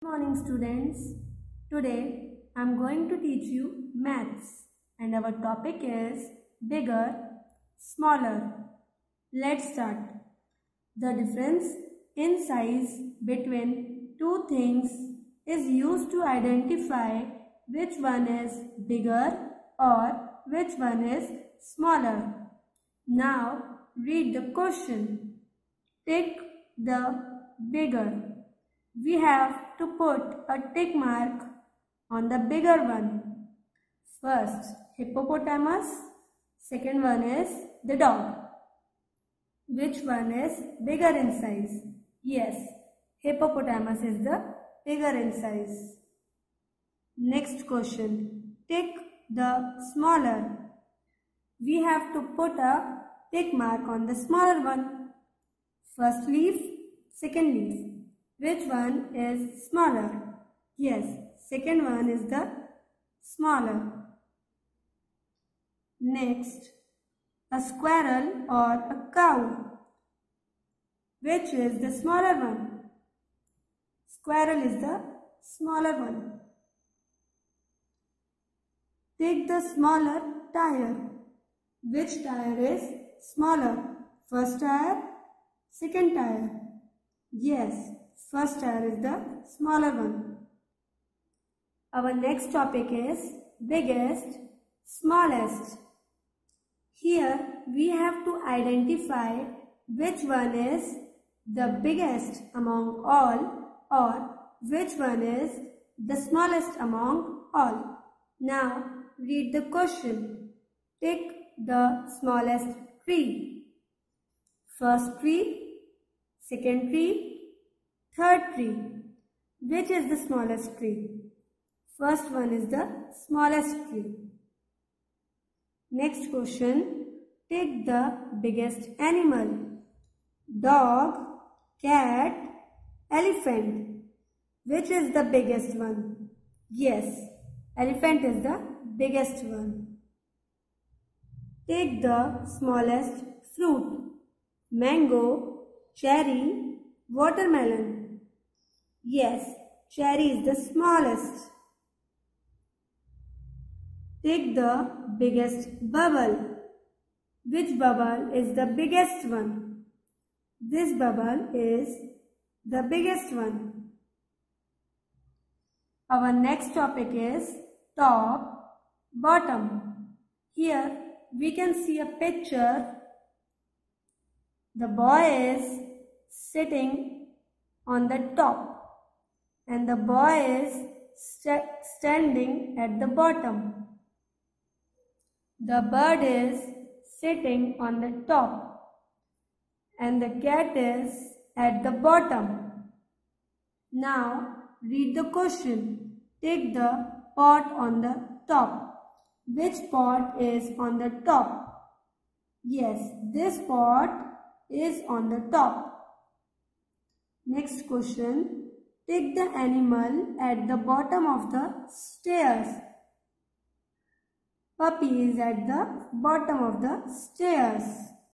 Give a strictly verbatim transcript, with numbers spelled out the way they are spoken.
Good morning students. Today I am going to teach you maths and our topic is bigger, smaller. Let's start. The difference in size between two things is used to identify which one is bigger or which one is smaller. Now read the question. Tick the bigger. We have to put a tick mark on the bigger one. First, hippopotamus. Second one is the dog. Which one is bigger in size? Yes, hippopotamus is the bigger in size. Next question. Tick the smaller. We have to put a tick mark on the smaller one. First leaf, second leaf. Which one is smaller? Yes, second one is the smaller. Next, a squirrel or a cow. Which is the smaller one? Squirrel is the smaller one. Take the smaller tire. Which tire is smaller? First tire, second tire. Yes, first tire is the smaller one. Our next topic is biggest, smallest. Here we have to identify which one is the biggest among all or which one is the smallest among all. Now read the question. Tick the smallest tree. First tree, second tree, third tree. Which is the smallest tree? First one is the smallest tree. Next question. Take the biggest animal. Dog, cat, elephant. Which is the biggest one? Yes, elephant is the biggest one. Take the smallest fruit. Mango, cherry, watermelon. Yes, cherry is the smallest. Take the biggest bubble. Which bubble is the biggest one? This bubble is the biggest one. Our next topic is top, bottom. Here we can see a picture. The boy is sitting on the top and the boy is st standing at the bottom. The bird is sitting on the top and the cat is at the bottom. Now read the question. Take the pot on the top. Which pot is on the top? Yes, this pot is on the top. Next question. Take the animal at the bottom of the stairs. Puppy is at the bottom of the stairs.